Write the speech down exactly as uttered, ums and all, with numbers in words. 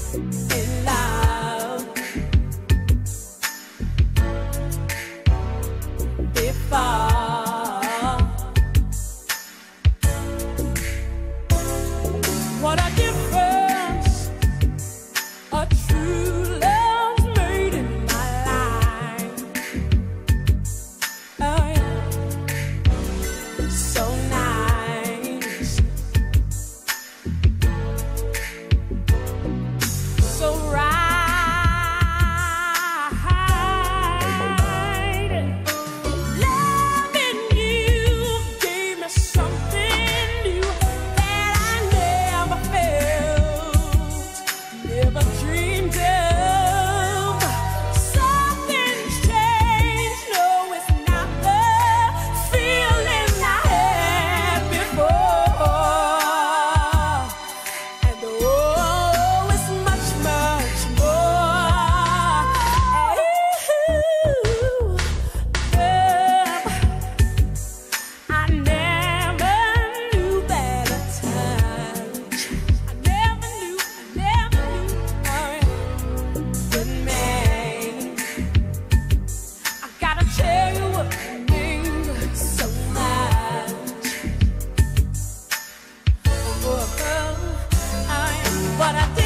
in love before. What a difference a true love's made in my life. Oh yeah, so nice, so right. Loving you gave me something new that I never felt, never dreamed of. Something's changed, no, it's not the feeling I had before. And oh, it's much, much more. Ooh, love, I never knew that a touch. I never knew, I never knew how it would make. I gotta tell you what it means so much. Oh, oh, oh, what I